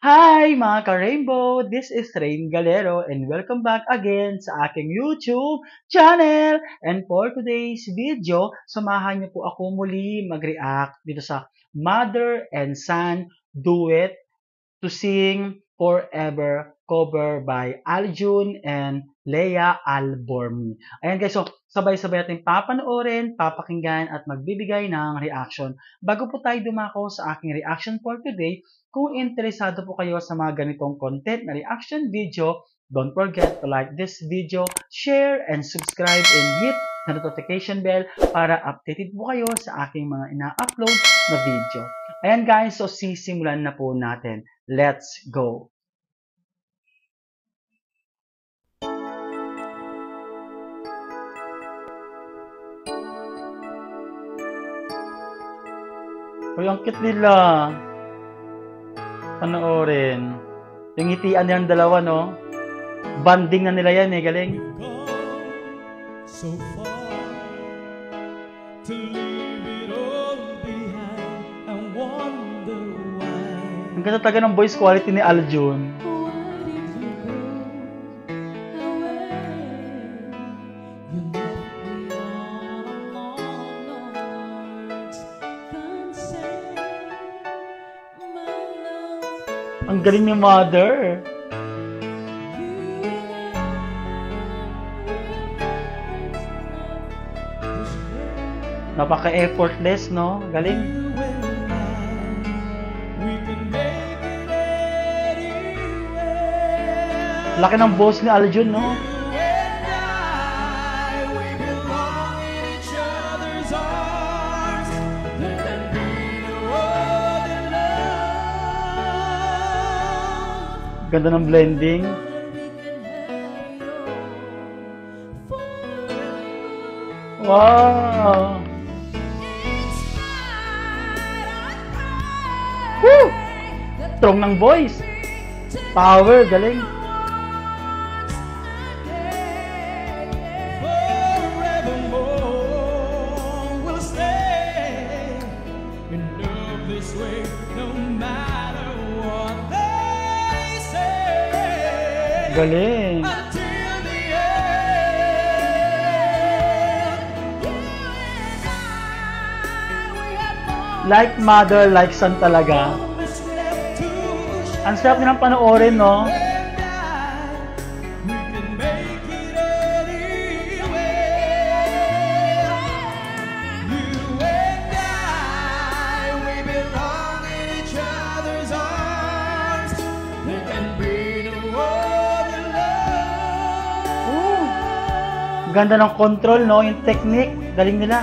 Hi mga ka-Rainbow! This is Rain Galero and welcome back again sa aking YouTube channel. And for today's video, samahan niyo po ako muli mag-react dito sa Mother and Son Duet to Sing Forever cover by Aljun and Leia Albormi. Ayan guys, so sabay-sabay natin papanoorin, papakinggan at magbibigay ng reaction. Bago po tayo dumako sa aking reaction for today, kung interesado po kayo sa mga ganitong content na reaction video, don't forget to like this video, share, and subscribe and hit the notification bell para updated po kayo sa aking mga ina-upload na video. Ayan guys, so sisimulan na po natin. Let's go! Uy, ang cute nila. Panoorin. Yung ngitian nilang dalawa, no? Banding na nila yan, eh. Galing. So far to leave it all behind and wonder why. Ang ganda talaga ng voice quality ni Aljun. Ang galing ni Mother. Napaka-effortless, no? Galing. Laki ng boss ni Aljun, no? Ganda ng blending. Wow! Woo! Strong ng voice. Power, galing. Galing. Like mother, like son talaga. Ang sarap nilang panoorin, no? Ganda ng control, no? Yung technique, galing nila.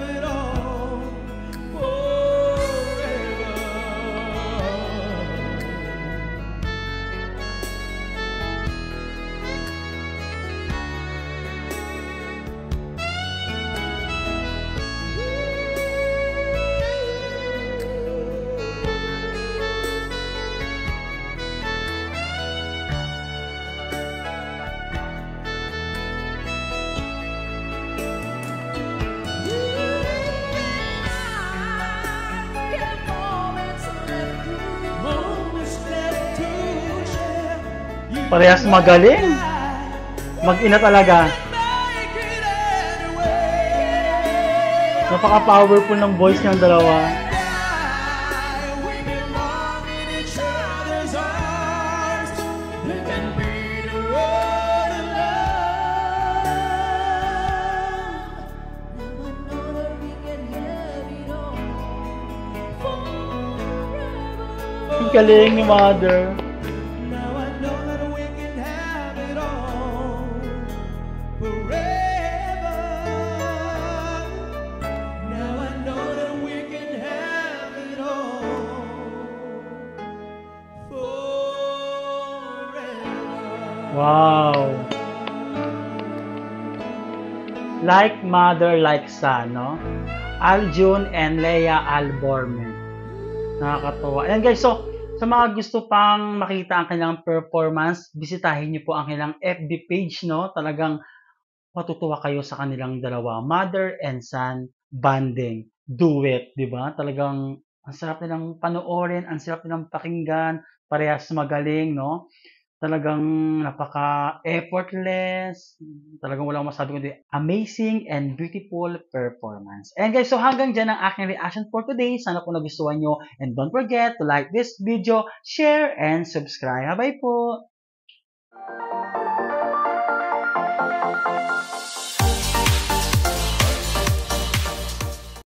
Parehas magaling. Mag-ina talaga. Napaka-powerful ng voice ng dalawa. Ang galing ni Mother. Wow! Like mother, like son, no? Aljun and Leia Albormi. Nakakatuwa. Ayan guys, so sa mga gusto pang makita ang kanilang performance, bisitahin niyo po ang kanilang FB page, no? Talagang matutuwa kayo sa kanilang dalawa. Mother and son bonding, duet, di ba? Talagang ang sarap nilang panoorin, ang sarap nilang pakinggan, parehas magaling, no? Talagang napaka-effortless, talagang walang masabi kundi amazing and beautiful performance. And guys, so hanggang dyan ang aking reaction for today. Sana po nagustuhan nyo. And don't forget to like this video, share, and subscribe. Bye po!